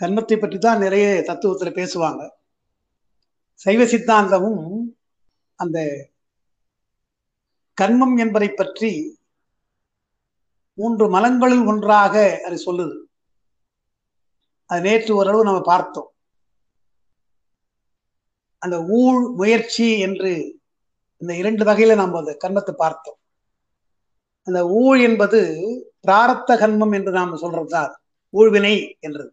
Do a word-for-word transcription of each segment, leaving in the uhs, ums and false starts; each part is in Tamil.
கர்மத்தை பற்றி தான் நிறைய தத்துவத்துல பேசுவாங்க. சைவ சித்தாந்தமும் அந்த கர்மம் என்பதை பற்றி மூன்று மலங்களுள் ஒன்றாக அது சொல்லுது. அது நேற்று ஓரளவு நம்ம பார்த்தோம். அந்த ஊழ் முயற்சி என்று இந்த இரண்டு வகையில நாம் அந்த கர்மத்தை பார்த்தோம். அந்த ஊழ் என்பது பிராரத்த கர்மம் என்று நாம் சொல்றதுதான் ஊழ்வினை என்றது.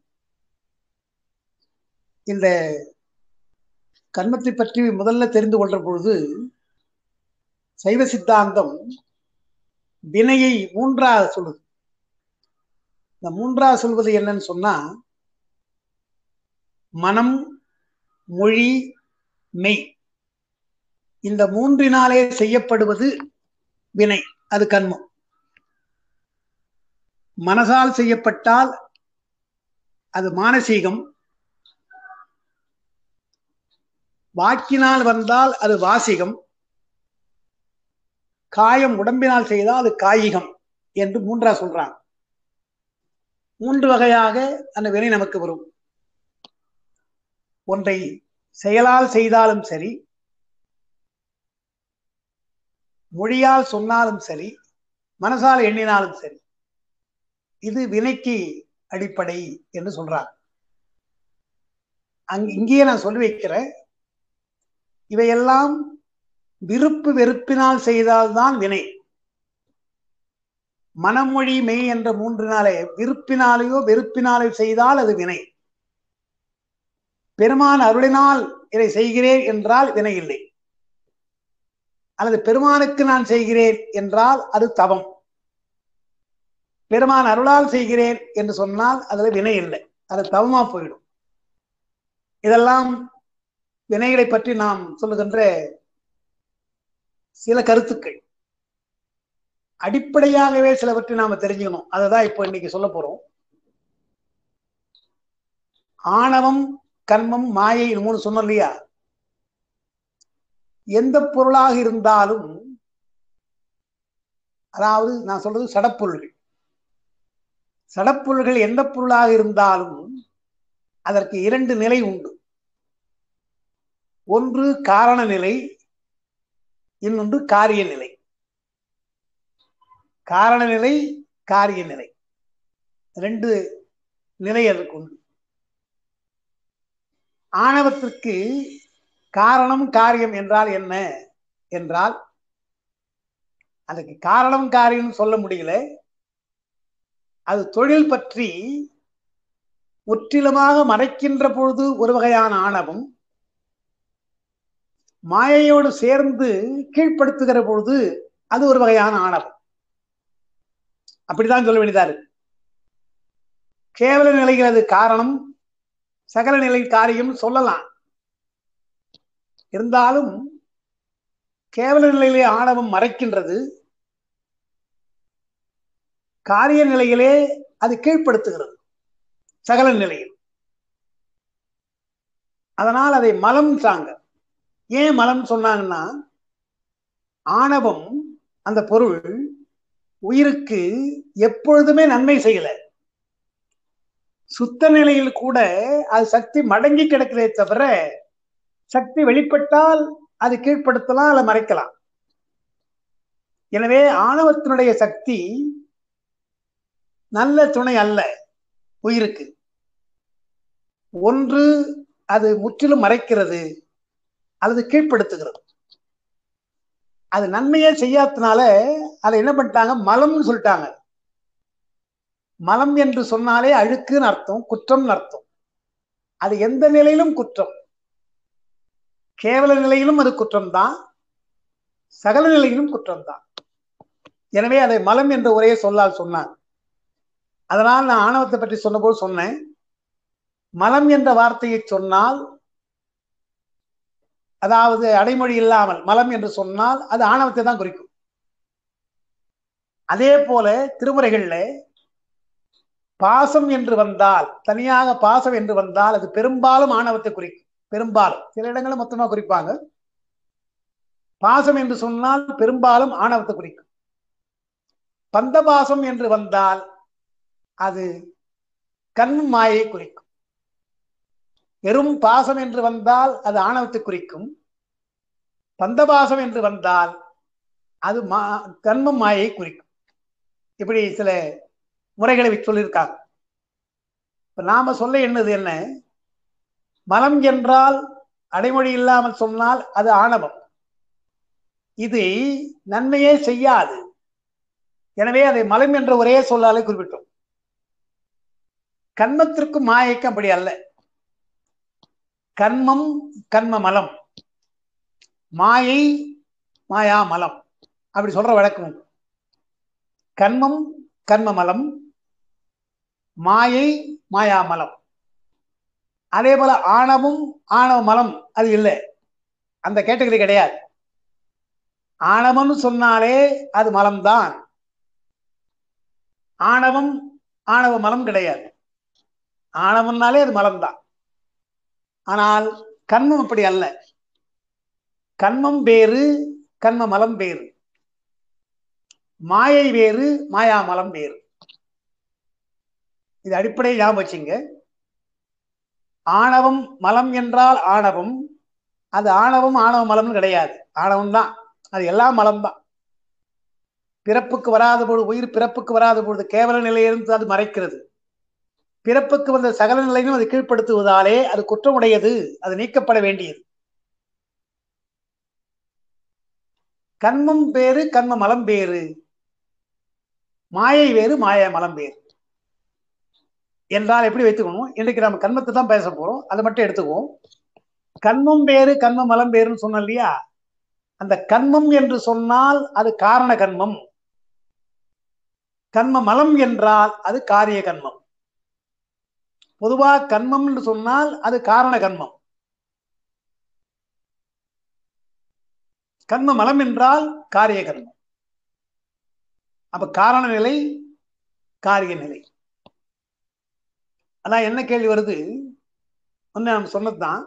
இந்த கர்மத்தை பற்றி முதல்ல தெரிந்து கொள்ற பொழுது சைவ சித்தாந்தம் வினையை மூன்றாக சொல்லுது. இந்த மூன்றாக சொல்வது என்னன்னு சொன்னா, மனம், மொழி, மெய், இந்த மூன்றினாலே செய்யப்படுவது வினை, அது கர்மம். மனசால் செய்யப்பட்டால் அது மானசீகம், வாக்கினால் வந்தால் அது வாசிகம், காயம் உடம்பினால் செய்தால் அது காயிகம் என்று மூன்றா சொல்றாங்க. மூன்று வகையாக அந்த வினை நமக்கு வரும். ஒன்றை செயலால் செய்தாலும் சரி, மொழியால் சொன்னாலும் சரி, மனசால் எண்ணினாலும் சரி, இது வினைக்கு அடிப்படை என்று சொல்றாங்க. அங் இங்கேயே நான் சொல்லி வைக்கிறேன், இவையெல்லாம் விருப்பு வெறுப்பினால் செய்தால்தான் வினை. மனமொழி மெய் என்ற மூன்றினாலே விருப்பினாலேயோ வெறுப்பினாலேயோ செய்தால் அது வினை. பெருமான் அருளினால் இதை செய்கிறேன் என்றால் வினை இல்லை. அல்லது பெருமானுக்கு நான் செய்கிறேன் என்றால் அது தவம். பெருமான் அருளால் செய்கிறேன் என்று சொன்னால் அதுல வினை இல்லை, அது தவமா போயிடும். இதெல்லாம் வினைகளை பற்றி நாம் சொல்லுகின்ற சில கருத்துக்கள். அடிப்படையாகவே சிலவற்றை நாம தெரிஞ்சுக்கணும். அதுதான் இப்போ இன்னைக்கு சொல்ல போறோம். ஆணவம், கர்மம், மாயை, மூணு சொன்னோம் இல்லையா? எந்த பொருளாக இருந்தாலும், அதாவது நான் சொல்றது சடப்பொருள்கள், சடப்பொருள்கள் எந்த பொருளாக இருந்தாலும் அதற்கு இரண்டு நிலை உண்டு. ஒன்று காரண நிலை, இன்னொன்று காரிய நிலை. காரண நிலை, காரிய நிலை, ரெண்டு நிலை அதற்கு உண்டு. ஆணவத்திற்கு காரணம் காரியம் என்றால் என்ன என்றால், அதுக்கு காரணம் காரியம் சொல்ல முடியல. அது தொழில் பற்றி முற்றிலுமாக மறைக்கின்ற பொழுது ஒரு வகையான ஆணவம், மாயையோடு சேர்ந்து கீழ்ப்படுத்துகிற பொழுது அது ஒரு வகையான ஆணவம். அப்படித்தான் சொல்ல வேண்டியதா இருக்கு. கேவல நிலையில் அது காரணம், சகல நிலை காரியம் சொல்லலாம். இருந்தாலும் கேவல நிலையிலே ஆணவம் மறைக்கின்றது, காரிய நிலையிலே அது கீழ்ப்படுத்துகிறது சகல நிலையில். அதனால் அதை மலம் சாங்க. ஏன் மலம் சொன்னாங்கன்னா, ஆணவம் அந்த பொருள் உயிருக்கு எப்பொழுதுமே நன்மை செய்யல. சுத்த நிலையில் கூட அது சக்தி மடங்கி கிடக்கிறதே தவிர, சக்தி வெளிப்பட்டால் அது கீழ்ப்படுத்தலாம் அல்ல மறைக்கலாம். எனவே ஆணவத்தினுடைய சக்தி நல்ல துணை அல்ல உயிருக்கு. ஒன்று அது முற்றிலும் மறைக்கிறது, அல்லது கீழ்ப்படுத்துகிறது. அது நன்மையே செய்யாதனால அதை என்ன பண்ணிட்டாங்க, மலம்னு சொல்லிட்டாங்க. மலம் என்று சொன்னாலே அழுக்குன்னு அர்த்தம், குற்றம்னு அர்த்தம். அது எந்த நிலையிலும் குற்றம். கேவல நிலையிலும் அது குற்றம்தான், சகல நிலையிலும் குற்றம்தான். எனவே அதை மலம் என்ற ஒரே சொல்லால் சொன்னாங்க. அதனால் நான் ஆணவத்தை பற்றி சொன்னபோது சொன்னேன், மலம் என்ற வார்த்தையை சொன்னால், அதாவது அடைமொழி இல்லாமல் மலம் என்று சொன்னால் அது ஆணவத்தை தான் குறிக்கும். அதே போல திருமுறைகள்ல பாசம் என்று வந்தால், தனியாக பாசம் என்று வந்தால் அது பெரும்பாலும் ஆணவத்தை குறிக்கும். பெரும்பாலும், சில இடங்களும் மொத்தமா குறிப்பாங்க. பாசம் என்று சொன்னால் பெரும்பாலும் ஆணவத்தை குறிக்கும். பந்தபாசம் என்று வந்தால் அது கண் மாயை குறிக்கும். வெறும் பாசம் என்று வந்தால் அது ஆணவத்தை குறிக்கும். பந்தபாசம் என்று வந்தால் அது மா கண்மம் மாயை குறிக்கும். இப்படி சில முறைகளை சொல்லியிருக்காங்க. இப்ப நாம சொல்ல என்னது என்ன, மலம் என்றால் அடைமொழி இல்லாமல் சொன்னால் அது ஆணவம். இது நன்மையே செய்யாது. எனவே அதை மலம் என்ற ஒரே சொல்லாலே குறிப்பிட்டோம். கண்மத்திற்கும் மாயைக்கும் அப்படி அல்ல. கண்மம் கண்ம மலம், மாயை மாயா மலம், அப்படி சொல்ற வழக்கம். கண்மம் கண்ம மலம், மாயை மாயா மலம். அதே போல ஆணவம் ஆணவ மலம் அது இல்லை, அந்த கேட்டகரி கிடையாது. ஆணவம்னு சொன்னாலே அது மலம்தான். ஆணவம் ஆணவ மலம் கிடையாது. ஆணவம்னாலே அது மலம்தான். ஆனால் கண்மம் அப்படி அல்ல. கண்மம் வேறு, கண்ம மலம் வேறு. மாயை வேறு, மாயா மலம் வேறு. இது அடிப்படையை ஞாபகம் வச்சுங்க. ஆணவம் மலம் என்றால் ஆணவம், அது ஆணவம் ஆணவ மலம்னு கிடையாது. ஆணவம் தான், அது எல்லாம் மலம்தான். பிறப்புக்கு வராத பொழுது, உயிர் பிறப்புக்கு வராத பொழுது கேவல நிலையிலிருந்து அது மறைக்கிறது. பிறப்புக்கு வந்த சகல நிலையிலும் அது கீழ்ப்படுத்துவதாலே அது குற்றமுடையது, அது நீக்கப்பட வேண்டியது. கண்மம் வேறு, கண்ம மலம் வேறு. மாயை வேறு, மாய மலம் வேறு என்றால் எப்படி வைத்துக்கணும்? இன்றைக்கு நம்ம கண்மத்தை தான் பேச போறோம், அதை மட்டும் எடுத்துக்குவோம். கண்மம் வேறு கண்ம மலம் வேறுன்னு சொன்னோம் இல்லையா? அந்த கண்மம் என்று சொன்னால் அது காரண கண்மம். கண்ம மலம் என்றால் அது காரிய கண்மம். பொதுவாக கண்மம் என்று சொன்னால் அது காரண கண்மம். கண்ம மலம் என்றால் காரிய கண்மம். அப்ப காரண நிலை, காரிய நிலை. அதான் என்ன கேள்வி வருது, ஒன்னு நம்ம சொன்னதுதான்.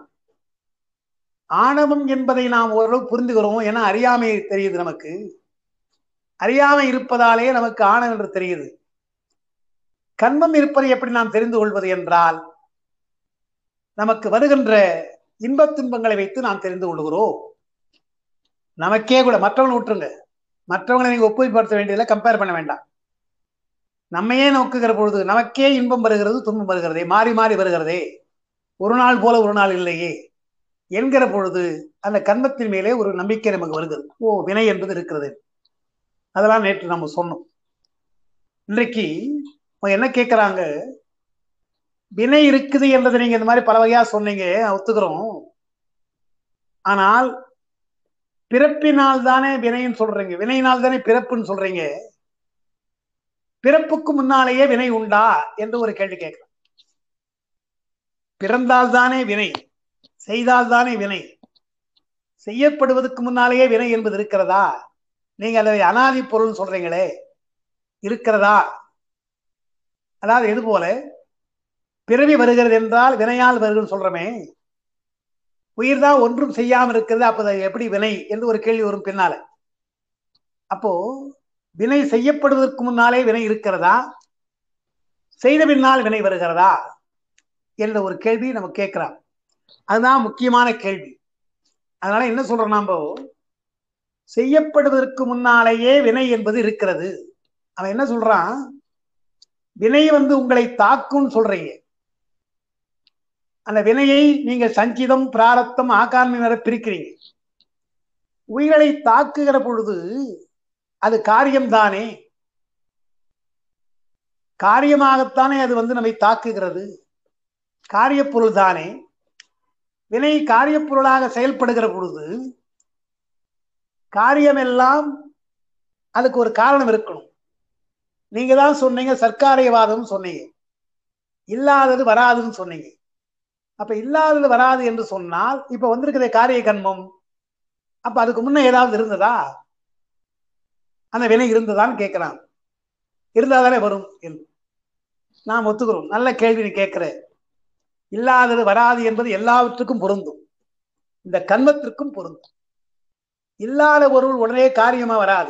ஆணவம் என்பதை நாம் ஓரளவு புரிந்துகிறோம், ஏன்னா அறியாமை தெரியுது நமக்கு. அறியாமை இருப்பதாலே நமக்கு ஆணவம் என்று தெரியுது. கண்மம் இருப்பதை எப்படி நாம் தெரிந்து கொள்வது என்றால், நமக்கு வருகின்ற இன்பத் துன்பங்களை வைத்து நாம் தெரிந்து கொள்கிறோம். நமக்கே கூட, மற்றவங்களை விட்டுருங்க, மற்றவங்களை நீங்க ஒப்புமைப்படுத்த வேண்டியதில்லை, கம்பேர் பண்ண வேண்டாம். நம்மையே நோக்குகிற பொழுது நமக்கே இன்பம் வருகிறது, துன்பம் வருகிறதே, மாறி மாறி வருகிறதே, ஒரு நாள் போல ஒரு நாள் இல்லையே என்கிற பொழுது அந்த கண்மத்தின் மேலே ஒரு நம்பிக்கை நமக்கு வருகிறது. ஓ, வினை என்பது இருக்கிறது. அதெல்லாம் நேற்று நம்ம சொன்னோம். இன்றைக்கு என்ன கேட்கிறாங்க, வினை இருக்குது என்றதை நீங்க இந்த மாதிரி பல வகையா சொன்னீங்க, ஒத்துக்கிறோம். ஆனால் பிறப்பினால் தானே வினைன்னு சொல்றீங்க, வினையினால் தானே பிறப்புன்னு சொல்றீங்க. பிறப்புக்கு முன்னாலேயே வினை உண்டா என்று ஒரு கேள்வி கேட்கிறோம். பிறந்தால் தானே வினை, செய்தால் தானே வினை. செய்யப்படுவதற்கு முன்னாலேயே வினை என்பது இருக்கிறதா? நீங்க அதை அனாதி பொருள் சொல்றீங்களே, இருக்கிறதா? அதாவது எது போல பிறவி வருகிறது என்றால் வினையால் வருகிறது சொல்றமே, உயிர் தான் ஒன்றும் செய்யாமல் இருக்கிறது, அப்ப எப்படி வினை என்று ஒரு கேள்வி வரும் பின்னால. அப்போ வினை செய்யப்படுவதற்கு முன்னாலே வினை இருக்கிறதா, செய்த பின்னால் வினை வருகிறதா என்ற ஒரு கேள்வி நம்ம கேட்கிறோம். அதுதான் முக்கியமான கேள்வி. அதனால என்ன சொல்றோம், நாம செய்யப்படுவதற்கு முன்னாலேயே வினை என்பது இருக்கிறது. அவன் என்ன சொல்றான், வினை வந்து உங்களை தாக்கும் சொல்றீங்க. அந்த வினையை நீங்க சஞ்சிதம், பிராரத்தம், ஆகாமிய பிரிக்கிறீங்க. உயிரை தாக்குகிற பொழுது அது காரியம்தானே, காரியமாகத்தானே அது வந்து நம்மை தாக்குகிறது, காரிய பொருள் தானே. வினை காரிய பொருளாக செயல்படுகிற பொழுது காரியமெல்லாம் அதுக்கு ஒரு காரணம் இருக்கணும். நீங்க தான் சொன்னீங்க சர்க்காரியவாதம் சொன்னீங்க, இல்லாதது வராதுன்னு சொன்னீங்க. அப்ப இல்லாதது வராது என்று சொன்னால் இப்ப வந்திருக்கிற காரிய கண்மம், அப்ப அதுக்கு முன்ன ஏதாவது இருந்ததா, அந்த வினை இருந்ததான்னு கேட்கிறான். இருந்தாதானே வரும் என்று நாம் ஒத்துக்கிறோம். நல்ல கேள்வி நீ கேட்கிற. இல்லாதது வராது என்பது எல்லாவற்றுக்கும் பொருந்தும், இந்த கண்மத்திற்கும் பொருந்தும். இல்லாத பொருள் உடனே காரியமா வராது.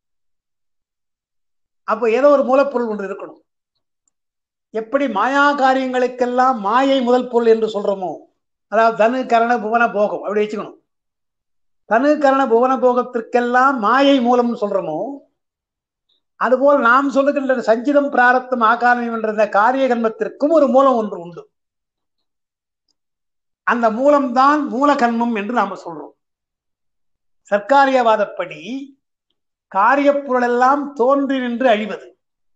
அப்போ ஏதோ ஒரு மூலப்பொருள் ஒன்று இருக்கணும். எப்படி மாயா காரியங்களுக்கெல்லாம் மாயை முதல் பொருள் என்று சொல்றோமோ, அதாவது தனு கரண புவன போகம் அப்படி வச்சுக்கணும். தனு கரண புவன போகத்திற்கெல்லாம் மாயை மூலம்னு சொல்றோமோ, அதுபோல் நாம் சொல்லுகின்ற சஞ்சிதம் பிராரத்தம் ஆகாரம் என்ற காரிய கர்மத்திற்கும் ஒரு மூலம் ஒன்று உண்டு. அந்த மூலம்தான் மூல கர்மம் என்று நாம சொல்றோம். சர்க்காரியவாதப்படி காரிய பொருள் எல்லாம் தோன்றி நின்று அழிவது.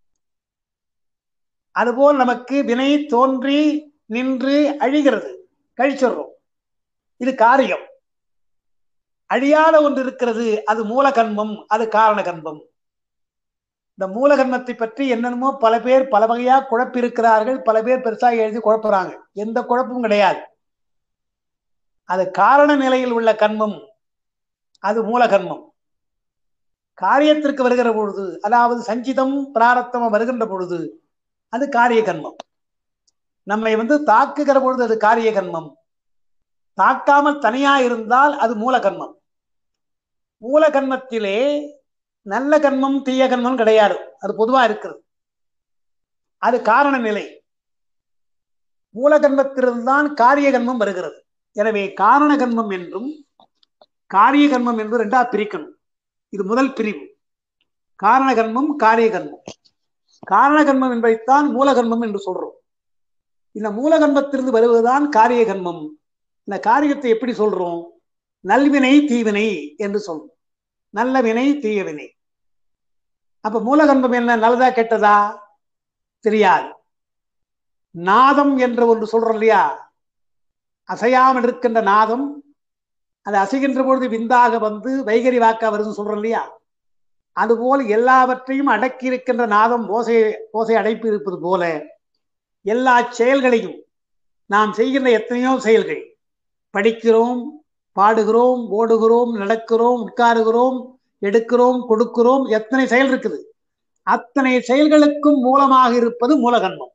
அதுபோல் நமக்கு வினை தோன்றி நின்று அழிகிறது, கழிச்சிடுறோம். இது காரியம். அழியாத ஒன்று இருக்கிறது, அது மூல கர்மம், அது காரண கர்மம். இந்த மூல கர்மத்தை பற்றி என்னென்னமோ பல பேர் பல வகையா குழப்பிருக்கிறார்கள். பல பேர் பெருசாக எழுதி குழப்புறாங்க. எந்த குழப்பமும் கிடையாது. அது காரண நிலையில் உள்ள கர்மம், அது மூல கர்மம். காரியத்திற்கு வருகிற பொழுது, அதாவது சஞ்சிதம் பிராரத்தம் வருகின்ற பொழுது, அது காரிய கர்மம். நம்மை வந்து தாக்குகிற பொழுது அது காரிய கர்மம். தாக்காமல் தனியா இருந்தால் அது மூல கர்மம். மூல கர்மத்திலே நல்ல கர்மம் தீய கர்மம் கிடையாது, அது பொதுவா இருக்கிறது. அது காரண நிலை. மூல கர்மத்திலிருந்தான் காரிய கர்மம் வருகிறது. எனவே காரண கர்மம் என்றும் காரிய கர்மம் என்று ரெண்டா பிரிக்கணும். இது முதல் பிரிவு. காரண கர்மம், காரிய கர்மம். காரண கர்மம் என்பதைத்தான் மூல கர்மம் என்று சொல்றோம். இந்த மூல கர்மத்திலிருந்து வருவதுதான் காரிய கர்மம். இந்த காரியத்தை எப்படி சொல்றோம்? நல்வினை தீவினை என்று சொல்றோம். நல்ல வினை தீய வினை. அப்ப மூல கர்மம் என்ன, நல்லதா கெட்டதா தெரியாது. நாதம் என்று ஒன்று சொல்றோம் இல்லையா, அசையாமல் இருக்கின்ற நாதம், அது அசைகின்ற பொழுது விந்தாக வந்து வைகரி வாக்கா வருதுன்னு சொல்றோம் இல்லையா, அதுபோல் எல்லாவற்றையும் அடக்கி இருக்கின்ற நாதம் ஓசை ஓசை அடைப்பு இருப்பது போல எல்லா செயல்களையும் நாம் செய்கின்ற எத்தனையோ செயல்கள், படிக்கிறோம், பாடுகிறோம், ஓடுகிறோம், நடக்கிறோம், உட்காருகிறோம், எடுக்கிறோம், கொடுக்கிறோம், எத்தனை செயல் இருக்குது. அத்தனை செயல்களுக்கும் மூலமாக இருப்பது மூலகர்மம்.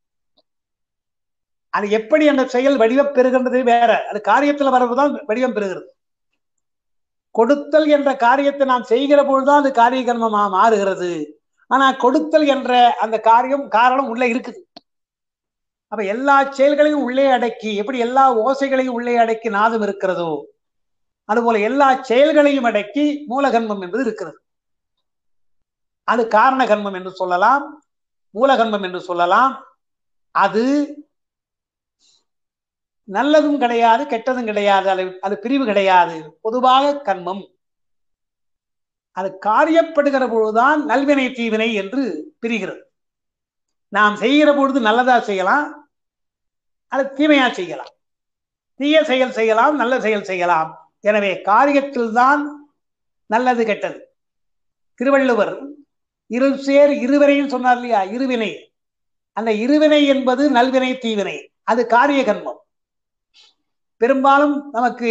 அது எப்படி அந்த செயல் வடிவம் பெறுகின்றது வேற, அது காரியத்தில் வரவுதான் வடிவம் பெறுகிறது. கொடுத்தல் என்ற காரியத்தை நாம் செய்கிற பொழுதுதான் அது காரிய கர்மமா மாறுகிறது. ஆனா கொடுத்தல் என்ற அந்த காரியம் காரணம் உள்ள இருக்குது. அப்ப எல்லா செயல்களையும் உள்ளே அடக்கி, எப்படி எல்லா ஓசைகளையும் உள்ளே அடக்கி நாதம் இருக்கிறதோ, அதுபோல எல்லா செயல்களையும் அடக்கி மூலகர்மம் என்பது இருக்கிறது. அது காரண கர்மம் என்று சொல்லலாம், மூலகர்மம் என்று சொல்லலாம். அது நல்லதும் கிடையாது, கெட்டதும் கிடையாது, அது அது பிரிவு கிடையாது, பொதுவாக கர்மம். அது காரியப்படுகிற பொழுதுதான் நல்வினை தீவினை என்று பிரிகிறது. நாம் செய்கிற பொழுது நல்லதா செய்யலாம், அது தீமையா செய்யலாம். தீய செயல் செய்யலாம், நல்ல செயல் செய்யலாம். எனவே காரியத்தில் தான் நல்லது கெட்டது. திருவள்ளுவர் இருள் சேர் இருவினையும் சொன்னார் இல்லையா, இருவினை. அந்த இருவினை என்பது நல்வினை தீவினை, அது காரிய கர்மம். பெரும்பாலும் நமக்கு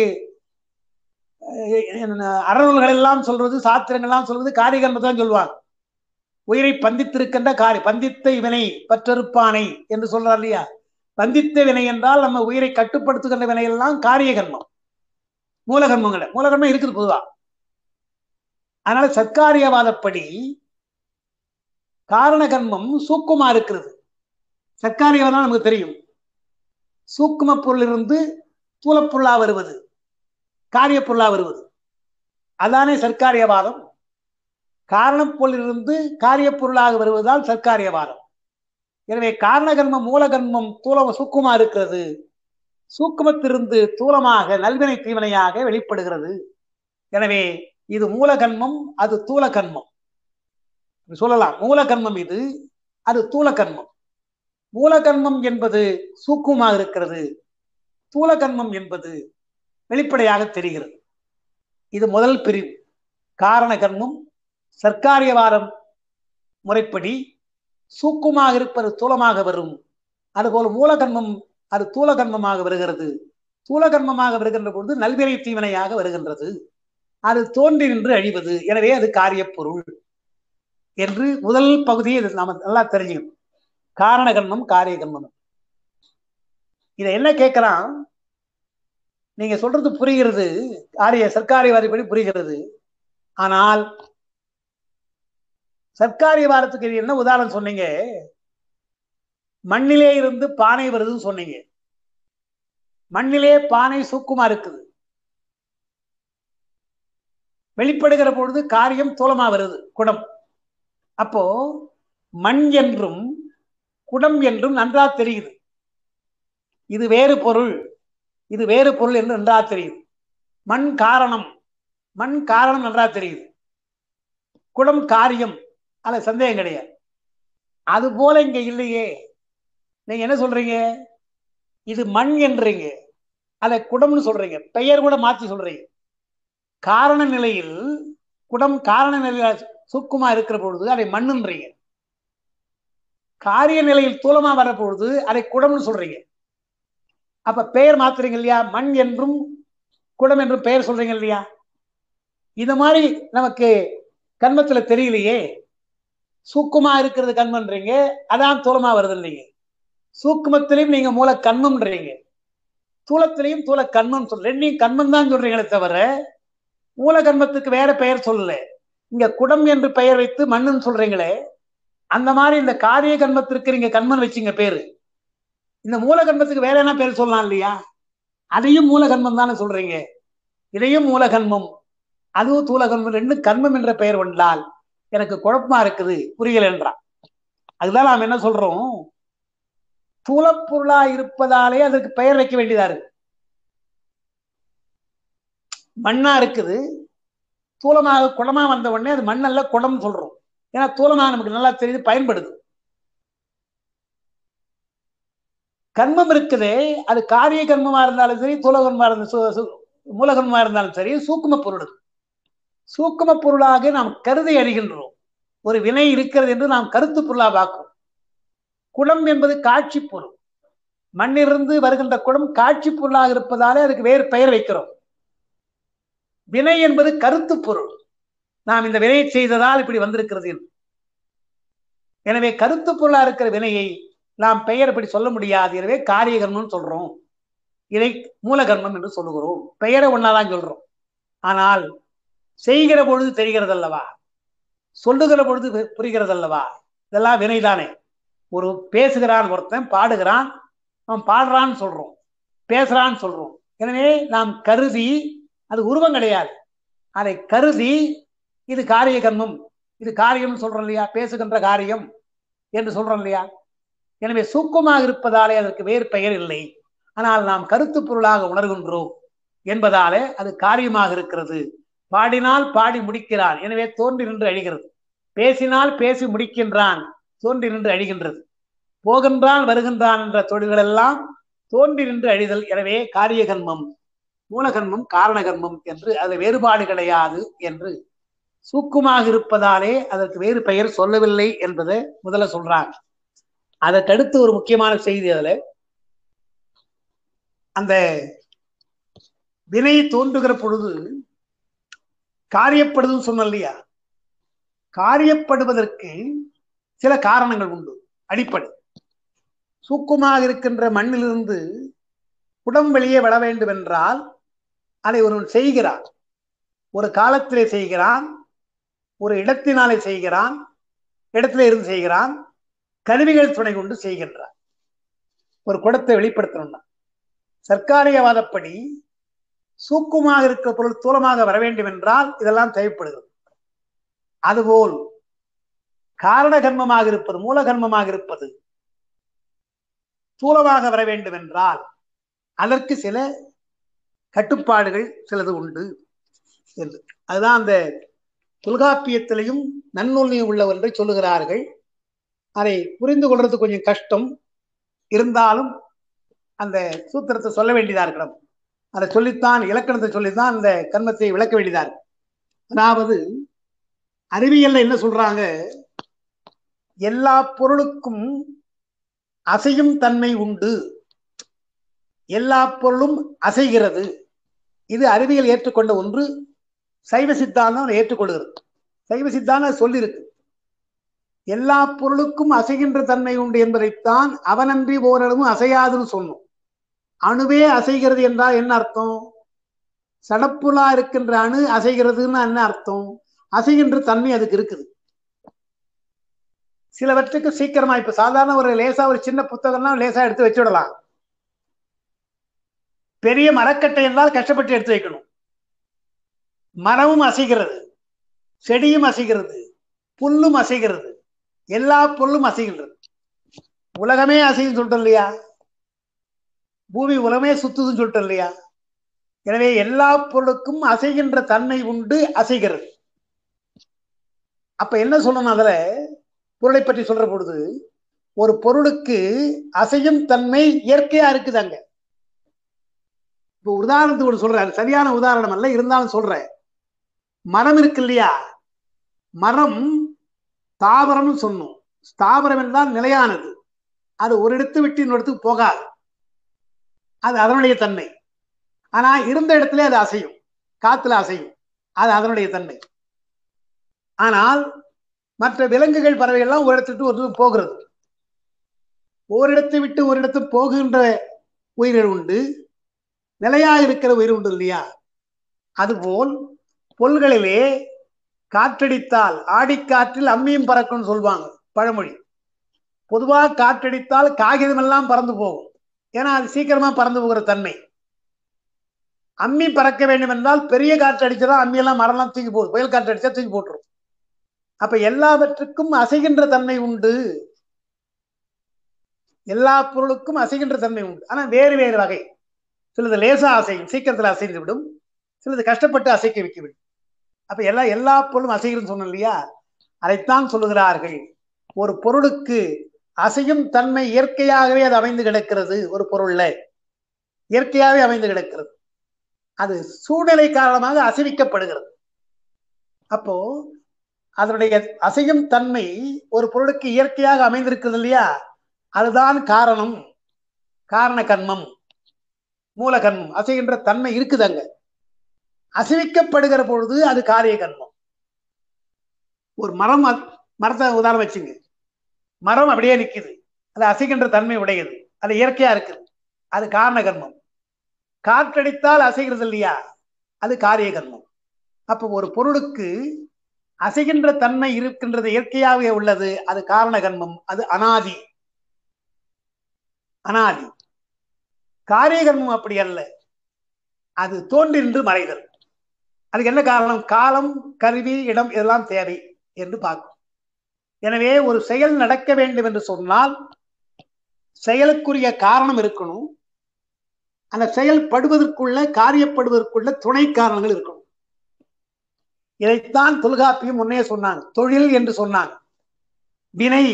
அறநூல்கள் எல்லாம் சொல்றது, சாத்திரங்கள் எல்லாம் சொல்றது காரிய கர்மத்தை தான் சொல்லுவாங்க. உயிரை பந்தித்திருக்கின்ற காரி பந்தித்த வினை பற்றறுப்பானை என்று சொல்றார் இல்லையா. பந்தித்த வினை என்றால் நம்ம உயிரை கட்டுப்படுத்துகின்ற வினை எல்லாம் காரிய கர்மம், மூலகர்மங்களை. மூலகர்மம் இருக்குது பொதுவா. அதனால சர்க்காரியவாதப்படி காரண கர்மம் சூக்குமா இருக்கிறது. சர்க்காரியவாதம் நமக்கு தெரியும், சூக்கும பொருளிலிருந்து தூலப்பொருளா வருவது, காரிய பொருளா வருவது, அதானே சர்க்காரியவாதம். காரண பொருளிலிருந்து காரிய பொருளாக வருவதால் சர்க்காரியவாதம். எனவே காரண கர்மம் மூல கர்மம் தூல சூக்குமா இருக்கிறது, சூக்குமத்திலிருந்து தூலமாக நல்வினை தீவினையாக வெளிப்படுகிறது. எனவே இது மூல கர்மம், அது தூல கர்மம் சொல்லலாம். மூல கர்மம் இது, அது தூல கர்மம். மூல கர்மம் என்பது சூக்குமாக இருக்கிறது, தூல கர்மம் என்பது வெளிப்படையாக தெரிகிறது. இது முதல் பிரிவு. காரண கர்மம் சர்க்காரியவாதம் முறைப்படி சூக்குமாக இருப்பது தூலமாக வரும். அதுபோல மூலகர்மம் அது தூலகர்மமாக வருகிறது. தூலகர்மமாக வருகின்ற பொழுது நல்வினை தீவினையாக வருகின்றது. அது தோன்றி நின்று அழிவது. எனவே அது காரிய பொருள் என்று முதல் பகுதியை நாம நல்லா தெரிஞ்சுக்கணும். காரண கர்மம், காரிய கர்மம். இதை என்ன கேட்கிறான், நீங்க சொல்றது புரிகிறது, ஆரிய சர்க்காரியவாதிப்படி புரிகிறது. ஆனால் சர்க்காரியவாதத்துக்கு என்ன உதாரணம் சொன்னீங்க, மண்ணிலே இருந்து பானை வருதுன்னு சொன்னீங்க. மண்ணிலே பானை சூக்குமா இருக்குது, வெளிப்படுகிற பொழுது காரியம் தூலமா வருது, குடம். அப்போ மண் என்றும் குடம் என்றும் நன்றா தெரியுது. இது வேறு பொருள், இது வேறு பொருள் என்று நன்றா தெரியுது. மண் காரணம், மண் காரணம் நன்றா தெரியுது. குடம் காரியம், அதுல சந்தேகம் கிடையாது. அது போல இங்க இல்லையே. நீங்க என்ன சொல்றீங்க? இது மண் என்றீங்க, அதை குடம்னு சொல்றீங்க, பெயர் கூட மாற்றி சொல்றீங்க. காரண நிலையில் குடம் காரண நிலையில சூக்குமா இருக்கிற பொழுது அதை மண்ணுன்றீங்க, காரிய நிலையில் தூலமா வர பொழுது அதை குடம்னு சொல்றீங்க. அப்ப பெயர் மாத்துறீங்க இல்லையா? மண் என்றும் குடம் என்றும் பெயர் சொல்றீங்க இல்லையா? இது மாதிரி நமக்கு கண்மத்துல தெரியலையே. சூக்குமா இருக்கிறது கண்மன்றீங்க, அதான் தூலமா வருது இல்லைங்க. சூக்குமத்திலையும் நீங்க மூல கண்மம்ன்றீங்க, தூலத்திலையும் தூல கண்மம் சொல்ற, ரெண்டையும் கண்மம் தான் சொல்றீங்களே தவிர மூல கண்மத்துக்கு வேற பெயர் சொல்லல. இங்க குடம் என்று பெயர் வைத்து மண்ணுன்னு சொல்றீங்களே, அந்த மாதிரி இந்த காரிய கண்மத்திற்கு நீங்க கண்மன் வச்சுங்க பேரு. இந்த மூல கண்மத்துக்கு வேற என்ன பேர் சொல்லலாம் இல்லையா? அதையும் மூல கண்மம் தானே சொல்றீங்க. இதையும் மூல கண்மம், அதுவும் தூல கண்மம், ரெண்டு கண்மம் என்ற பெயர் கொண்டால் எனக்கு குழப்பமா இருக்குது, புரியல என்றான். அதுதான் நாம் என்ன சொல்றோம், தூலப்பொருளா இருப்பதாலே அதற்கு பெயர் வைக்க வேண்டியதா இருக்கு. மண்ணா இருக்குது, தூலமாக குடமா வந்த உடனே அது மண்ணல்ல குடம் சொல்றோம். ஏன்னா தூலமாக நமக்கு நல்லா தெரியுது, பயன்படுது. கர்மம் இருக்குதே, அது காரிய கர்மமா இருந்தாலும் சரி, தூலகர்மமா இருந்தாலும் மூலகர்மமா இருந்தாலும் சரி, சூக்கும பொருள். சூக்கும பொருளாக நாம் கருதி அறிகின்றோம். ஒரு வினை இருக்கிறது என்று நாம் கருத்து பொருளா பார்க்கிறோம். குடம் என்பது காட்சி பொருள். மண்ணிலிருந்து வருகின்ற குடம் காட்சி பொருளாக இருப்பதாலே அதுக்கு வேறு பெயர் வைக்கிறோம். வினை என்பது கருத்து பொருள். நாம் இந்த வினையை செய்ததால் இப்படி வந்திருக்கிறது என்று. எனவே கருத்து பொருளா இருக்கிற வினையை நாம் பெயர் இப்படி சொல்ல முடியாது. எனவே காரிய கர்மம் சொல்றோம், இதை மூலகர்மம் என்று சொல்லுகிறோம். பெயரை ஒன்னாதான் சொல்றோம். ஆனால் செய்கிற பொழுது தெரிகிறது அல்லவா, சொல்லுகிற பொழுது புரிகிறது அல்லவா, இதெல்லாம் வினைதானே. ஒரு பேசுகிறான், ஒருத்தன் பாடுகிறான், அவன் பாடுறான்னு சொல்றோம், பேசுறான்னு சொல்றோம். எனவே நாம் கருதி, அது உருவம் கிடையாது, அதை கருதி இது காரிய கர்மம், இது காரியம் சொல்றோம் இல்லையா, பேசுகின்ற காரியம் என்று சொல்றோம் இல்லையா. எனவே சூக்குமாக இருப்பதாலே அதற்கு வேறு பெயர் இல்லை. ஆனால் நாம் கருத்து பொருளாக உணர்கின்றோம் என்பதாலே அது காரியமாக இருக்கிறது. பாடினால் பாடி முடிக்கிறான், எனவே தோன்றி நின்று அழிகிறது. பேசினால் பேசி முடிக்கின்றான், தோன்றி நின்று அழிகின்றது. போகின்றான் வருகின்றான் என்ற தொழில்கள் எல்லாம் தோன்றி நின்று அழிதல். எனவே காரிய கர்மம், மூலகர்மம், காரண கர்மம் என்று அது வேறுபாடு கிடையாது என்று சூக்குமாக இருப்பதாலே அதற்கு வேறு பெயர் சொல்லவில்லை என்பதை முதல்ல சொல்றாங்க. அதற்கடுத்து ஒரு முக்கியமான செய்தி, அதுல அந்த வினை தோன்றுகிற பொழுது காரியப்படுதுன்னு சொன்ன இல்லையா, காரியப்படுவதற்கு சில காரணங்கள் உண்டு. அடிப்படை சூக்குமாக இருக்கின்ற மண்ணிலிருந்து குடம் வெளியே வர வேண்டும் என்றால் அதை ஒருவன் செய்கிறான், ஒரு காலத்திலே செய்கிறான், ஒரு இடத்தினாலே செய்கிறான், இடத்திலே இருந்து செய்கிறான், கருவிகள் துணை கொண்டு செய்கின்றான். ஒரு குடத்தை வெளிப்படுத்தணும்னா சர்க்காரியவாதப்படி சூக்குமாக இருக்கிற பொருள் தூலமாக வர வேண்டும் என்றால் இதெல்லாம் தேவைப்படுகிறது. அதுபோல் காரண கர்மமாக இருப்பது, மூல கர்மமாக இருப்பது தூலமாக வர வேண்டும் என்றால் அதற்கு சில கட்டுப்பாடுகள் சிலது உண்டு என்று. அதுதான் அந்த தொல்காப்பியத்திலையும் நன்னூலையும் உள்ள ஒன்றை சொல்லுகிறார்கள். அதை புரிந்து கொள்றது கொஞ்சம் கஷ்டம், இருந்தாலும் அந்த சூத்திரத்தை சொல்ல வேண்டியதா இருக்கணும். அதை சொல்லித்தான், இலக்கணத்தை சொல்லித்தான் அந்த கர்மத்தை விளக்க வேண்டியதா இருக்கு. அதாவது அறிவியல்ல என்ன சொல்றாங்க, எல்லா பொருளுக்கும் அசையும் தன்மை உண்டு, எல்லா பொருளும் அசைகிறது. இது அறிவியல் ஏற்றுக்கொண்ட ஒன்று. சைவ சித்தாந்தம் ஏற்றுக்கொள்கிறது. சைவ சித்தாந்தம் சொல்லியிருக்கு, எல்லா பொருளுக்கும் அசைகின்ற தன்மை உண்டு என்பதைத்தான் அவனன்றி ஓரளவும் அசையாதுன்னு சொன்னோம். அணுவே அசைகிறது என்றால் என்ன அர்த்தம்? சடப்புலா இருக்கின்ற அணு அசைகிறதுன்னு என்ன அர்த்தம்? அசைகின்ற தன்மை அதுக்கு இருக்குது. சிலவற்றுக்கு சீக்கிரமா, இப்ப சாதாரண ஒரு லேசா ஒரு சின்ன புத்தகம்னா லேசா எடுத்து வச்சுடலாம். பெரிய மரக்கட்டை என்றால் கஷ்டப்பட்டு எடுத்து வைக்கணும். மரமும் அசைகிறது, செடியும் அசைகிறது, புல்லும் அசைகிறது, எல்லா பொருளும் அசைகின்றது. உலகமே அசைன்னு சொல்லிட்டு இல்லையா, பூமி உலகமே சுத்துதுன்னு சொல்லிட்டு இல்லையா. எனவே எல்லா பொருளுக்கும் அசைகின்ற தன்மை உண்டு, அசைகிறது. அப்ப என்ன சொல்லணும், அதுல பொருளை பற்றி சொல்ற பொழுது ஒரு பொருளுக்கு அசையும் தன்மை இயற்கையா இருக்குதாங்க. இப்போ உதாரணத்துக்கு ஒரு சொல்றேன், சரியான உதாரணம் அல்ல, இருந்தாலும் சொல்றேன். மரம் இருக்கு இல்லையா, மரம் தாவரம்னு சொன்னோம். ஸ்தாவரம் என்றால் நிலையானது, அது ஒரு இடத்து விட்டு இன்னொரு இடத்துக்கு போகாது, அது அதனுடைய தன்மை. ஆனா இருந்த இடத்துல அது அசையும், காத்துல அசையும், அது அதனுடைய தன்மை. ஆனால் மற்ற விலங்குகள் பறவைகள் எல்லாம் ஒரு இடத்துக்கு ஒரு போகிறது. ஓரிடத்தை விட்டு ஒரு இடத்துக்கு போகின்ற உயிர்கள் உண்டு, நிலையாக இருக்கிற உயிர் உண்டு இல்லையா. அதுபோல் பொருள்களிலே காற்றடித்தால் ஆடிக்காற்றில் அம்மியும் பறக்கும்னு சொல்லுவாங்க பழமொழி. பொதுவாக காற்றடித்தால் காகிதம் எல்லாம் பறந்து போகும், ஏன்னா அது சீக்கிரமா பறந்து போகிற தன்மை. அம்மி பறக்க வேண்டும் என்றால் பெரிய காற்று அடிச்சதான் அம்மியெல்லாம் மரம்லாம் தூக்கி போகுது, புயல் காற்று அடிச்சா தூக்கி போட்டுரும். அப்ப எல்லாவற்றுக்கும் அசைகின்ற தன்மை உண்டு, எல்லா பொருளுக்கும் அசைகின்ற தன்மை உண்டு. ஆனா வேறு வேறு வகை. சிலது லேசா அசையும், சீக்கிரத்தில் அசைந்து விடும், சிலது கஷ்டப்பட்டு அசைக்க வைக்க விடும். அப்ப எல்லா எல்லா பொருளும் அசைகிறதுன்னு சொன்னோம் இல்லையா, அதைத்தான் சொல்லுகிறார்கள். ஒரு பொருளுக்கு அசையும் தன்மை இயற்கையாகவே அது அமைந்து கிடக்கிறது. ஒரு பொருள்ல இயற்கையாகவே அமைந்து கிடக்கிறது, அது சூழ்நிலை காரணமாக அசைவிக்கப்படுகிறது. அப்போ அதனுடைய அசையும் தன்மை ஒரு பொருளுக்கு இயற்கையாக அமைந்திருக்கிறது இல்லையா, அதுதான் காரணம், காரண கர்மம், மூல கர்மம். அசைகின்ற தன்மை இருக்குதுங்க. அசைவிக்கப்படுகிற பொழுது அது காரிய கர்மம். ஒரு மரம், மரத்தை உதாரணம் வச்சுங்க, மரம் அப்படியே நிற்குது, அது அசைகின்ற தன்மை உடையது, அது இயற்கையா இருக்குது, அது காரண கர்மம். காற்றடித்தால் அசைகிறது இல்லையா, அது காரிய கர்மம். அப்போ ஒரு பொருளுக்கு அசைகின்ற தன்மை இருக்கின்றது, இயற்கையாகவே உள்ளது, அது காரண கர்மம், அது அனாதி, அனாதி. காரிய கர்மம் அப்படி அல்ல, அது தோன்றின்று மறைதல். அதுக்கு என்ன காரணம், காலம், கருவி, இடம் இதெல்லாம் தேவை என்று பார்க்கும். எனவே ஒரு செயல் நடக்க வேண்டும் என்று சொன்னால் செயலுக்குரிய காரணம் இருக்கணும், அந்த செயல்படுவதற்குள்ள, காரியப்படுவதற்குள்ள துணை காரணங்கள் இருக்கணும். இதைத்தான் தொல்காப்பியம் முன்னே சொன்னாங்க, தொழில் என்று சொன்னாங்க. வினை,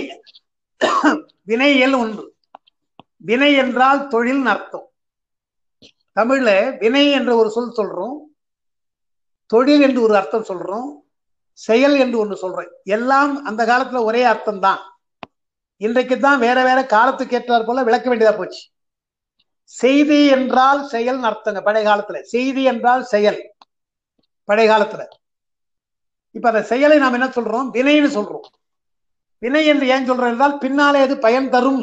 வினையல் ஒன்று. வினை என்றால் தொழில் அர்த்தம். தமிழ்ல வினை என்ற ஒரு சொல் சொல்றோம், தொழில் என்று ஒரு அர்த்தம் சொல்றோம், செயல் என்று ஒன்று சொல்றேன். எல்லாம் அந்த காலத்துல ஒரே அர்த்தம் தான். இன்றைக்கு தான் வேற வேற காலத்துக்கு ஏற்றார் போல விளக்க வேண்டியதா போச்சு. செய்தி என்றால் செயல் அர்த்தங்க பழைய காலத்துல, செய்தி என்றால் செயல் பழைய காலத்துல. இப்ப அந்த செயலை நாம் என்ன சொல்றோம், வினைன்னு சொல்றோம். வினை என்று ஏன் சொல்றோம் என்றால் பின்னாலே அது பயன் தரும்,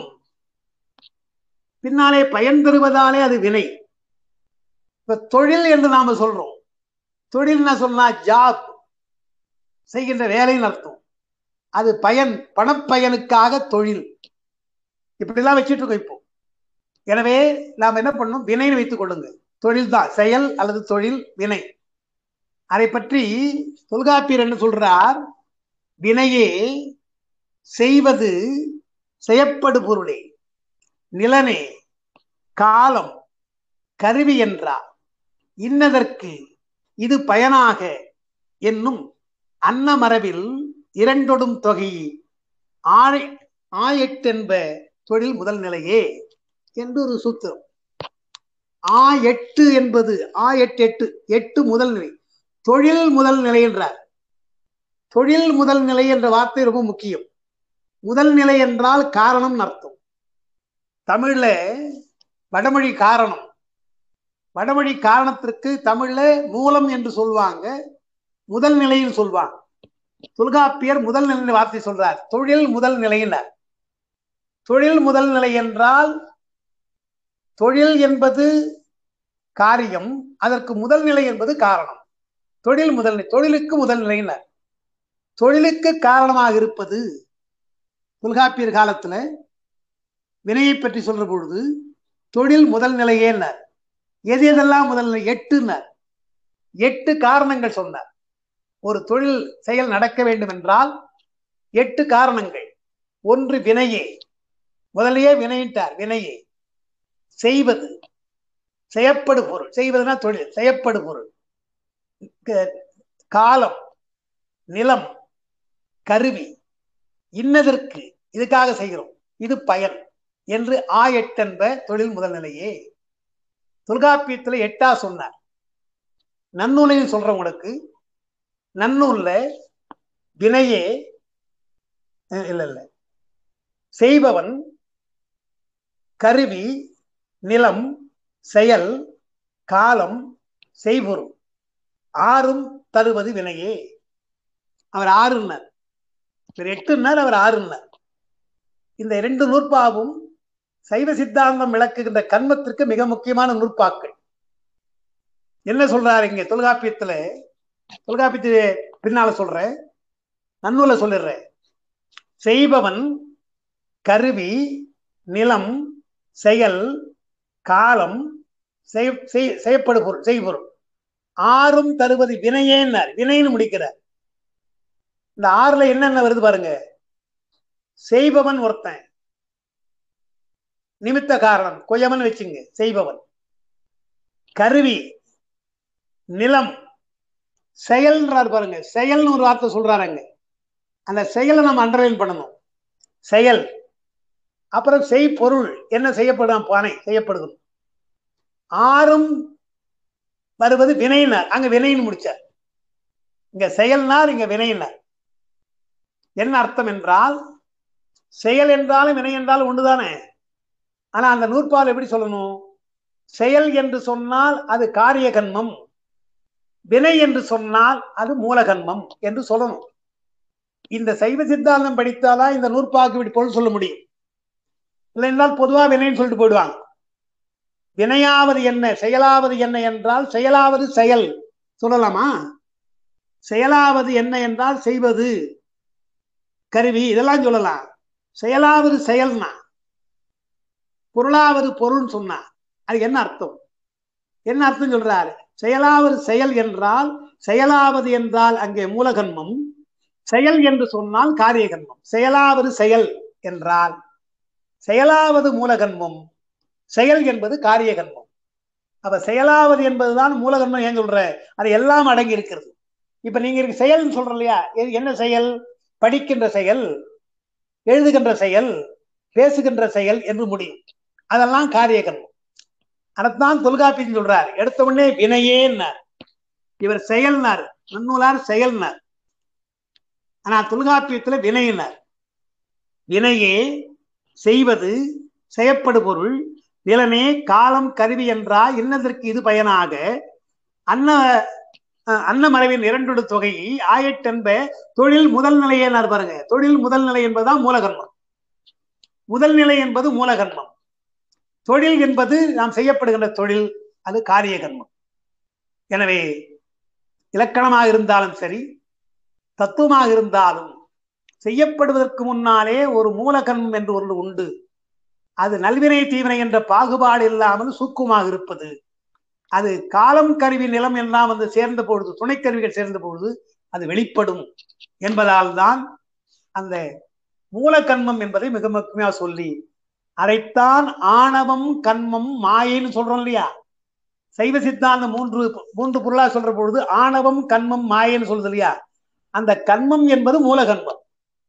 பின்னாலே பயன் தருவதாலே அது வினை. இப்ப தொழில் என்று நாம சொல்றோம், தொழில் என்ன சொன்னா ஜாப், செய்கின்ற வேலைன்னு அர்த்தம், அது பயன், பணப்பயனுக்காக தொழில், இப்படிலாம் வச்சுட்டு இருக்கோம் இப்போ. எனவே நாம் என்ன பண்ணணும், வினைன்னு வைத்துக் கொள்ளுங்க. தொழில் தான் செயல் அல்லது தொழில், வினை. அதை பற்றி தொல்காப்பியர் என்ன சொல்றார், வினையே செய்வது செய்யப்படு பொருளே, நிலனே, காலம், கருவி என்றார். இன்னதற்கு இது பயனாக என்னும் அன்னமரபில் இரண்டொடும் தொகை ஆய் ஆயெட்டென்ப தொழில் முதல் நிலையே என்று ஒரு சூத்திரம். ஆ எட்டு என்பது, ஆ எட்டு எட்டு எட்டு முதல் நிலை, தொழில் முதல் நிலை என்றார். தொழில் முதல் நிலை என்ற வார்த்தை ரொம்ப முக்கியம். முதல் நிலை என்றால் காரணம் அர்த்தம். தமிழ்ல வடமொழி காரணம், வடமொழி காரணத்திற்கு தமிழ்ல மூலம் என்று சொல்லுவாங்க, முதல் நிலைன்னு சொல்வாங்க. தொல்காப்பியர் முதல் நிலை வார்த்தை சொல்றார், தொழில் முதல் நிலையினார். தொழில் முதல் நிலை என்றால் தொழில் என்பது காரியம், அதற்கு முதல் நிலை என்பது காரணம். தொழில் முதல் நிலை, தொழிலுக்கு முதல் நிலையினார். தொழிலுக்கு காரணமாக இருப்பது தொல்காப்பியர் காலத்துல வினையை பற்றி சொல்ற பொழுது தொழில் முதல் நிலையேன்னார். எது எதெல்லாம் முதல்ல எட்டுனார். எட்டு காரணங்கள் சொன்னார். ஒரு தொழில் செயல் நடக்க வேண்டும் என்றால் எட்டு காரணங்கள். ஒன்று வினையே, முதலையே வினையிட்டார். வினையே செய்வது, செய்யப்படு பொருள். செய்வதுனா தொழில், செய்யப்படு பொருள். காலம், நிலம், கருவி, இன்னதற்கு இதுக்காக செய்கிறோம், இது பயன் என்று ஆ எட்டென்ப தொழில் முதல் நிலையே. தொல்காப்பியத்தில் எட்டா சொன்னார். நன்னூலையும் சொல்றவங்களுக்கு நன்னூல்ல வினையே இல்ல இல்ல செய்பவன், கருவி, நிலம், செயல், காலம், செய்பொருள் ஆறும் தருவது வினையே. அவர் ஆறுன்னார், இவர் எட்டுன்னார், அவர் ஆறுன்னார். இந்த இரண்டு நூற்பாவும் சைவ சித்தாந்தம் விளக்குகின்ற கண்மத்திற்கு மிக முக்கியமான நூற்பாக்கள். என்ன சொல்றாரு இங்க தொல்காப்பியத்துல? தொல்காப்பியத்து பின்னால சொல்றேன், நன்னூல சொல்லிடுறேன். செய்பவன், கருவி, நிலம், செயல், காலம், செய்யப்படு பொருள், செய்பொருள் ஆறும் தருவது வினையேன்னார். வினைன்னு முடிக்கிறார். இந்த ஆறுல என்னென்ன வருது பாருங்க. செய்பவன் ஒருத்தன், நிமித்த காரணம் கொய்யவன் வச்சுங்க, செய்பவன். கருவி, நிலம், செயல்ன்றார் பாருங்க. செயல்னு ஒரு வார்த்தை சொல்றாருங்க. அந்த செயலை நம்ம அண்டர்லைன் பண்ணணும். செயல். அப்புறம் செய் பொருள், என்ன செய்யப்படும்? பானை செய்யப்படுது. ஆறும் வருவது வினையினார். அங்க வினைன்னு முடிச்சார். இங்க செயல்னார், இங்க வினையினார். என்ன அர்த்தம் என்றால், செயல் என்றாலும் வினை என்றாலும் ஒன்றுதானே. ஆனா அந்த நூற்பால் எப்படி சொல்லணும்? செயல் என்று சொன்னால் அது காரிய கண்மம், வினை என்று சொன்னால் அது மூலகன்மம் என்று சொல்லணும். இந்த சைவ சித்தாந்தம் படித்தாதான் இந்த நூற்பாக்கு இப்படி பொருள் சொல்ல முடியும். இல்லை என்றால் பொதுவா வினைன்னு சொல்லிட்டு போயிடுவாங்க. வினையாவது என்ன, செயலாவது என்ன என்றால், செயலாவது செயல் சொல்லலாமா? செயலாவது என்ன என்றால் செய்வது, கருவி, இதெல்லாம் சொல்லலாம். செயலாவது செயல்னா, பொருளாவது பொருள்னு சொன்னா அது என்ன அர்த்தம்? என்ன அர்த்தம் சொல்றாரு? செயலாவது செயல் என்றால், செயலாவது என்றால் அங்கே மூலகன்மம், செயல் என்று சொன்னால் காரியகன்மம். செயலாவது செயல் என்றால் செயலாவது மூலகன்மம், செயல் என்பது காரியகன்மம். அப்ப செயலாவது என்பதுதான் மூலகன்மம். ஏன் சொல்ற? அது எல்லாம் அடங்கி இருக்கிறது. இப்ப நீங்க இருக்கு செயல்னு சொல்ற இல்லையா? என்ன செயல்? படிக்கின்ற செயல், எழுதுகின்ற செயல், பேசுகின்ற செயல் என்று முடியும். அதெல்லாம் காரியகன்மம். அதைத்தான் தொல்காப்பியம் சொல்றார். எடுத்த உடனே வினையேன்னார். இவர் செயல்னார், நன்னூலார் செயல்னார். ஆனா தொல்காப்பியத்துல வினையினார். வினையே செய்வது, செய்யப்படு பொருள், நிலமே, காலம், கருவி என்றால் இன்னதற்கு இது பயனாக அன்ன அன்னமறைவின் இரண்டொடு தொகை ஆயட்டென்ப தொழில் முதல் நிலையே பாருங்க. தொழில் முதல் நிலை என்பதுதான் மூலகன்மம். முதல் நிலை என்பது மூலகன்மம். தொழில் என்பது நாம் செய்யப்படுகின்ற தொழில், அது காரியகன்மம். எனவே இலக்கணமாக இருந்தாலும் சரி, தத்துவமாக இருந்தாலும் செய்யப்படுவதற்கு முன்னாலே ஒரு மூலகன்மம் என்று ஒன்று உண்டு. அது நல்வினை தீவினை என்ற பாகுபாடு இல்லாமல் சூக்குமாக இருப்பது. அது காலம், கருவி, நிலம் எல்லாம் வந்து சேர்ந்த பொழுது, துணைக்கருவிகள் சேர்ந்த பொழுது அது வெளிப்படும் என்பதால் தான் அந்த மூலகன்மம் என்பதை மிக முக்கியமாக சொல்லி, அதைத்தான் ஆணவம், கண்மம், மாயைன்னு சொல்றோம் இல்லையா? சைவ சித்தாந்த மூன்று மூன்று பொருளா சொல்ற பொழுது ஆணவம், கண்மம், மாயைன்னு சொல்றது இல்லையா? அந்த கண்மம் என்பது மூலகன்மம்.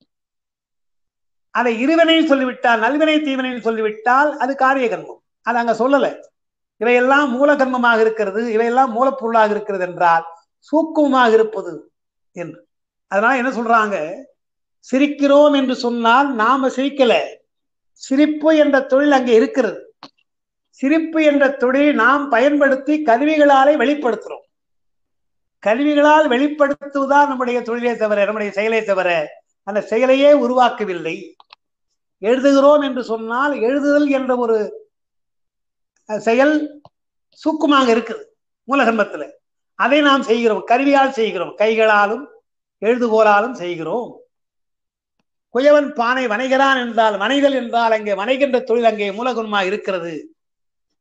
அதை இருவினை சொல்லிவிட்டால், நல்வினை தீவினை சொல்லிவிட்டால் அது காரியகன்மம். அது அங்க சொல்லல. இவையெல்லாம் மூலகன்மமாக இருக்கிறது, இவையெல்லாம் மூலப்பொருளாக இருக்கிறது என்றால் சூக்குமமாக இருப்பது என்று. அதனால என்ன சொல்றாங்க? சிரிக்கிறோம் என்று சொன்னால் நாம சிரிக்கல, சிரிப்பு என்ற தொழில் அங்கே இருக்கிறது. சிரிப்பு என்ற தொழிலை நாம் பயன்படுத்தி கருவிகளாலே வெளிப்படுத்துறோம். கருவிகளால் வெளிப்படுத்துவதுதான் நம்முடைய தொழிலே தவிர, நம்முடைய செயலே தவிர அந்த செயலையே உருவாக்கவில்லை. எழுதுகிறோம் என்று சொன்னால் எழுதுதல் என்ற ஒரு செயல் சூக்குமாக இருக்குது மூலகன்மத்துல. அதை நாம் செய்கிறோம், கருவியால் செய்கிறோம், கைகளாலும் எழுதுகோலாலும் செய்கிறோம். குயவன் பானை வணைகிறான் என்றால், வணைதல் என்றால் அங்கே வணைகின்ற தொழில் அங்கே மூலகன்மமாக இருக்கிறது.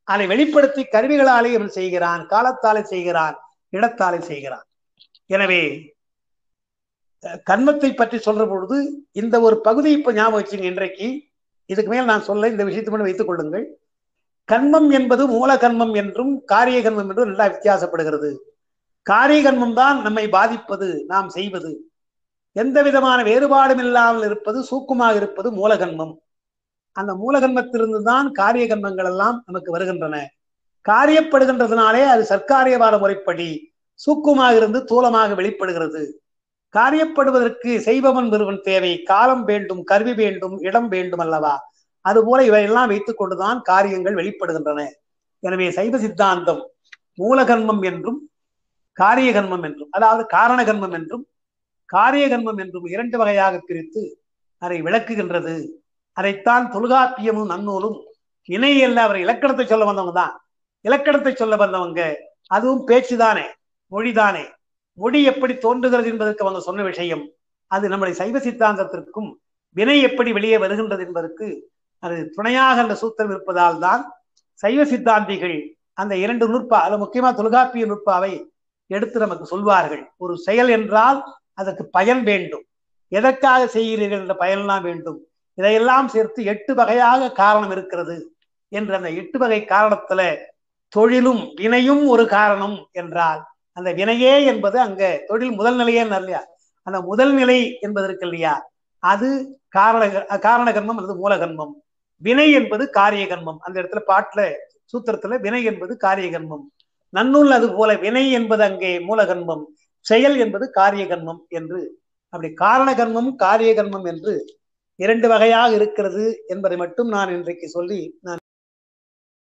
அதை வெளிப்படுத்தி கருவிகளாலே இவன் செய்கிறான், காலத்தாலே செய்கிறான், இடத்தாலே செய்கிறான். எனவே கர்மத்தை பற்றி சொல்ற பொழுது இந்த ஒரு பகுதி இப்ப ஞாபகம் வச்சுங்க. இன்றைக்கு இதுக்கு மேல் நான் சொல்ல இந்த விஷயத்தை மட்டும் வைத்துக் கொள்ளுங்கள். கர்மம் என்பது மூல கர்மம் என்றும் காரிய கர்மம் என்றும் நல்லா வித்தியாசப்படுகிறது. காரிய கர்மம் தான் நம்மை பாதிப்பது, நாம் செய்வது. எந்த விதமான வேறுபாடும் இல்லாமல் இருப்பது, சூக்குமாக இருப்பது மூலகன்மம். அந்த மூலகன்மத்திலிருந்து தான் காரிய கர்மங்கள் எல்லாம் நமக்கு வருகின்றன. காரியப்படுகின்றதுனாலே அது சர்க்காரியவாத முறைப்படி சூக்குமாக இருந்து தூலமாக வெளிப்படுகிறது. காரியப்படுவதற்கு செய்பவன் ஒருவன் தேவை, காலம் வேண்டும், கருவி வேண்டும், இடம் வேண்டும் அல்லவா? அதுபோல இவையெல்லாம் வைத்துக் கொண்டுதான் காரியங்கள் வெளிப்படுகின்றன. எனவே சைவ சித்தாந்தம் மூலகன்மம் என்றும் காரிய கர்மம் என்றும், அதாவது காரண கர்மம் என்றும் காரிய கர்மம் என்றும் இரண்டு வகையாக பிரித்து அதை விளக்குகின்றது. அதைத்தான் தொல்காப்பியமும் நன்னூலும் இணை அல்ல. அவர் இலக்கணத்தை சொல்ல வந்தவங்க தான். இலக்கணத்தை சொல்ல வந்தவங்க, அதுவும் பேச்சுதானே, மொழிதானே. மொழி எப்படி தோன்றுகிறது என்பதற்கு அவங்க சொன்ன விஷயம். அது நம்முடைய சைவ சித்தாந்தத்திற்கும் வினை எப்படி வெளியே வருகின்றது என்பதற்கு அது துணையாக அந்த சூத்திரம் இருப்பதால் தான் சைவ சித்தாந்திகள் அந்த இரண்டு நுட்பா, அது முக்கியமா தொல்காப்பிய நுட்பாவை எடுத்து நமக்கு சொல்வார்கள். ஒரு செயல் என்றால் அதற்கு பயன் வேண்டும், எதற்காக செய்கிறீர்கள் என்ற பயன்லாம் வேண்டும். இதையெல்லாம் சேர்த்து எட்டு வகையாக காரணம் இருக்கிறது என்ற அந்த எட்டு வகை காரணத்துல தொழிலும் வினையும் ஒரு காரணம் என்றால் அந்த வினையே என்பது அங்க தொழில் முதல் நிலையே இல்லையா, அந்த முதல் நிலை என்பதற்கு இல்லையா, அது காரண காரண கர்மம் அல்லது மூலகர்மம். வினை என்பது காரிய கர்மம். அந்த இடத்துல பாட்டுல சூத்திரத்துல வினை என்பது காரிய கர்மம். நன்னூல் அது போல வினை என்பது அங்கே மூலகர்மம், செயல் என்பது காரிய கர்மம் என்று அப்படி காரண கர்மம் காரிய கர்மம் என்று இரண்டு வகையாக இருக்கிறது என்பதை மட்டும் நான் இன்றைக்கு சொல்லி நான்